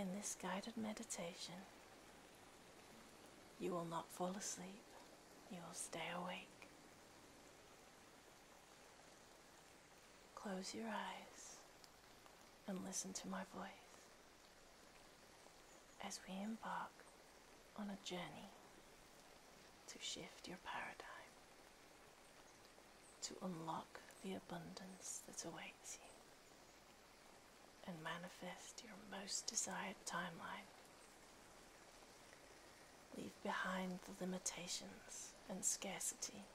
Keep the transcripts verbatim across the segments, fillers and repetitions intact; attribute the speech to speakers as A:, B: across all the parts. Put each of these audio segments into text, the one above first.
A: In this guided meditation, you will not fall asleep, you will stay awake. Close your eyes and listen to my voice as we embark on a journey to shift your paradigm, to unlock the abundance that awaits you, and manifest your most desired timeline. Leave behind the limitations and scarcity.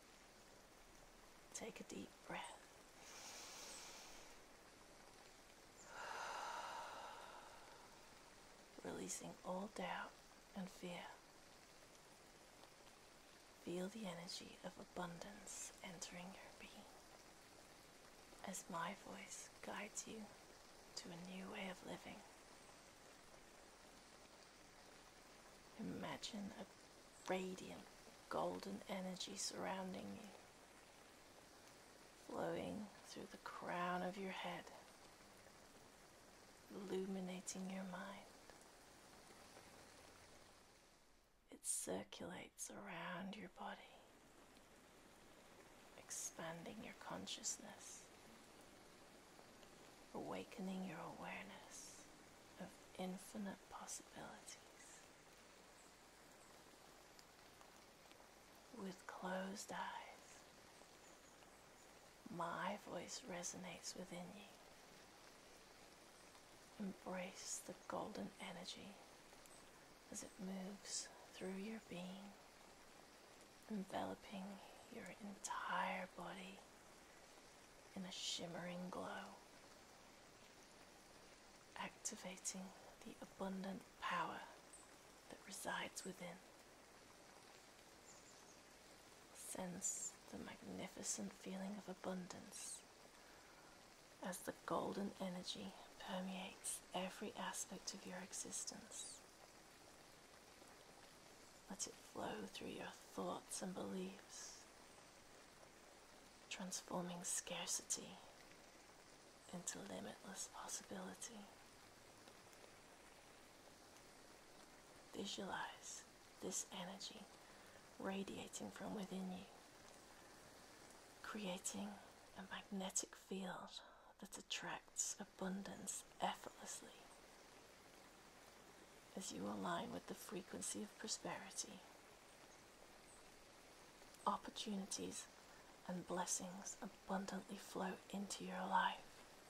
A: Take a deep breath. Releasing all doubt and fear. Feel the energy of abundance entering your being as my voice guides you to a new way of living. Imagine a radiant golden energy surrounding you, flowing through the crown of your head, illuminating your mind. It circulates around your body, expanding your consciousness, awakening your awareness of infinite possibilities. With closed eyes, my voice resonates within you. Embrace the golden energy as it moves through your being, enveloping your entire body in a shimmering glow, activating the abundant power that resides within. Sense the magnificent feeling of abundance as the golden energy permeates every aspect of your existence. Let it flow through your thoughts and beliefs, transforming scarcity into limitless possibility. Visualize this energy radiating from within you, creating a magnetic field that attracts abundance effortlessly as you align with the frequency of prosperity. Opportunities and blessings abundantly flow into your life.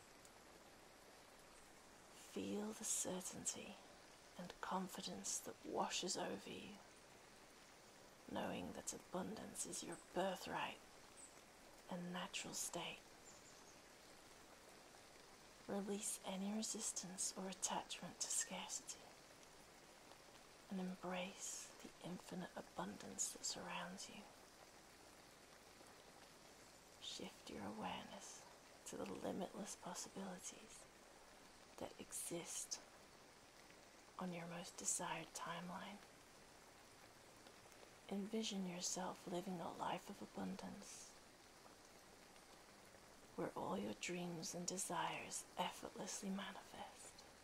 A: Feel the certainty and confidence that washes over you, knowing that abundance is your birthright and natural state. Release any resistance or attachment to scarcity and embrace the infinite abundance that surrounds you. Shift your awareness to the limitless possibilities that exist on your most desired timeline. Envision yourself living a life of abundance, where all your dreams and desires effortlessly manifest.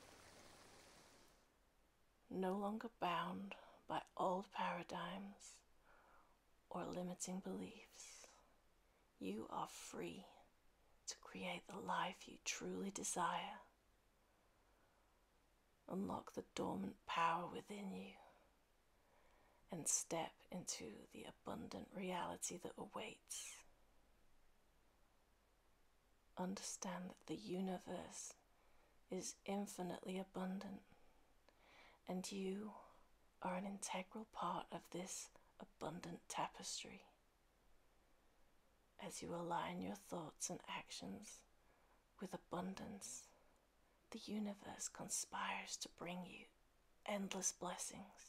A: No longer bound by old paradigms or limiting beliefs, you are free to create the life you truly desire. Unlock the dormant power within you and step into the abundant reality that awaits. Understand that the universe is infinitely abundant, and you are an integral part of this abundant tapestry. As you align your thoughts and actions with abundance, the universe conspires to bring you endless blessings.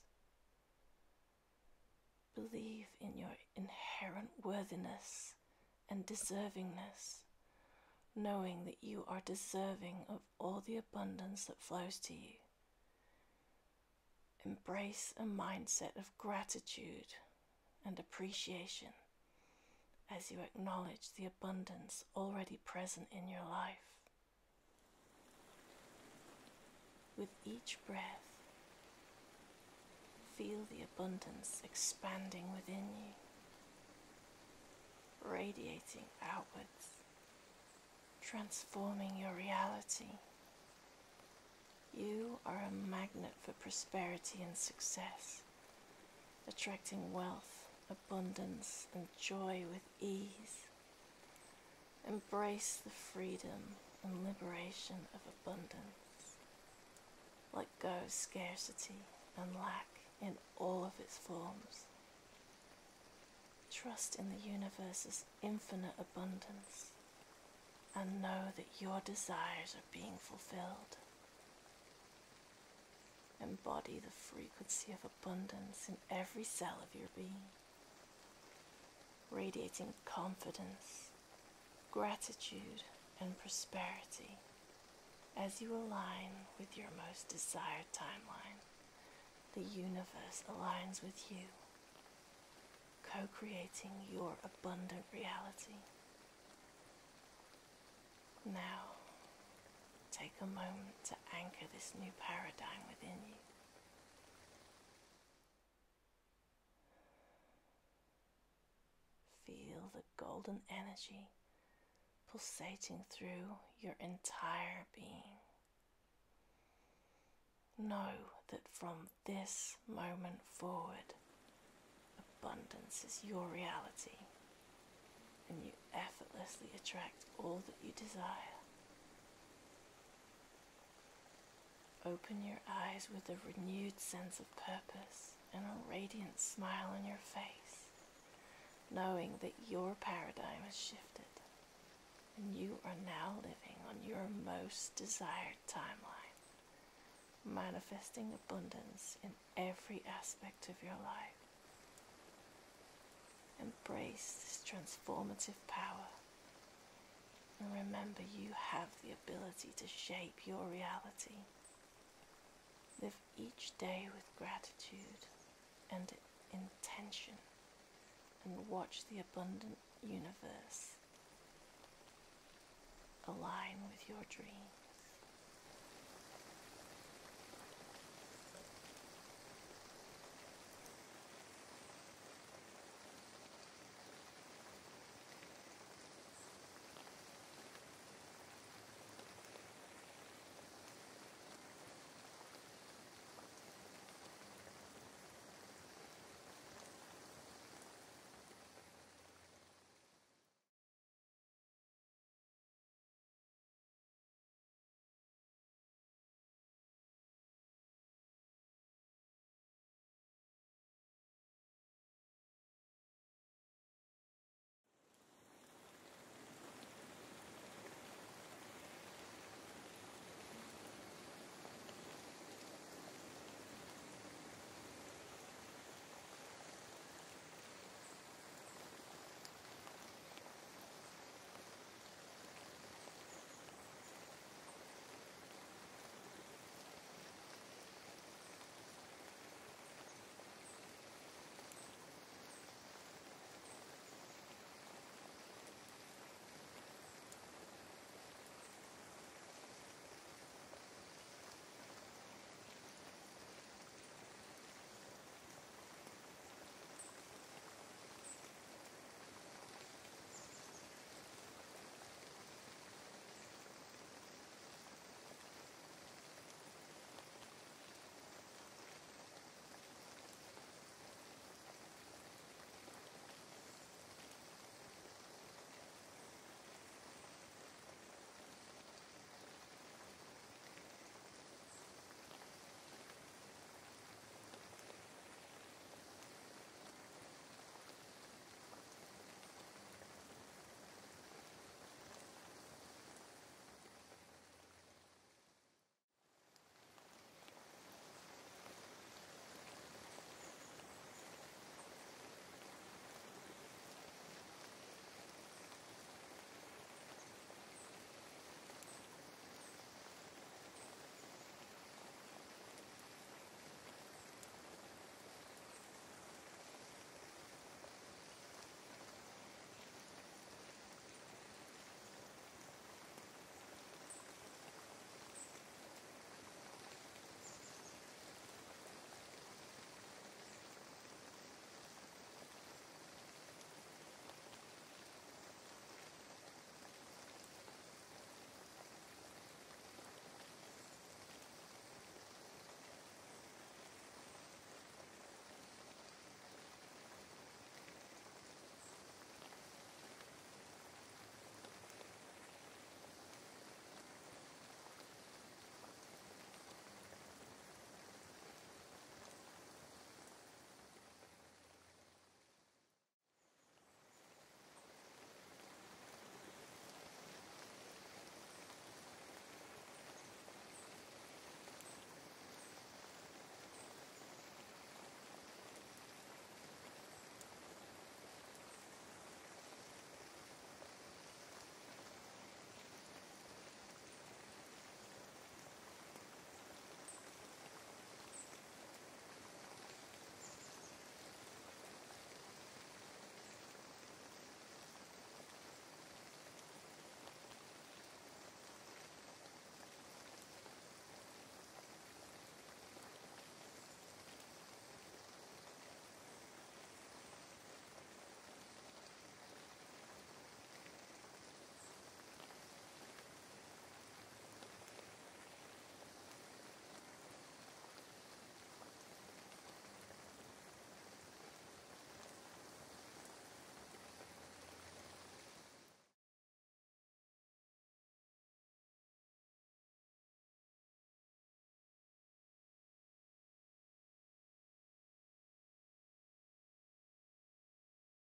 A: Believe in your inherent worthiness and deservingness, knowing that you are deserving of all the abundance that flows to you. Embrace a mindset of gratitude and appreciation as you acknowledge the abundance already present in your life. With each breath, feel the abundance expanding within you, radiating outwards, transforming your reality. You are a magnet for prosperity and success, attracting wealth, abundance, and joy with ease. Embrace the freedom and liberation of abundance. Let go of scarcity and lack in all of its forms. Trust in the universe's infinite abundance and know that your desires are being fulfilled. Embody the frequency of abundance in every cell of your being, radiating confidence, gratitude, and prosperity as you align with your most desired timeline. The universe aligns with you, co-creating your abundant reality. Now, take a moment to anchor this new paradigm within you. Feel the golden energy pulsating through your entire being. Know that from this moment forward, abundance is your reality, and you effortlessly attract all that you desire. Open your eyes with a renewed sense of purpose and a radiant smile on your face, knowing that your paradigm has shifted and you are now living on your most desired timeline, manifesting abundance in every aspect of your life. Embrace this transformative power and remember you have the ability to shape your reality. Live each day with gratitude and intention, and watch the abundant universe align with your dreams.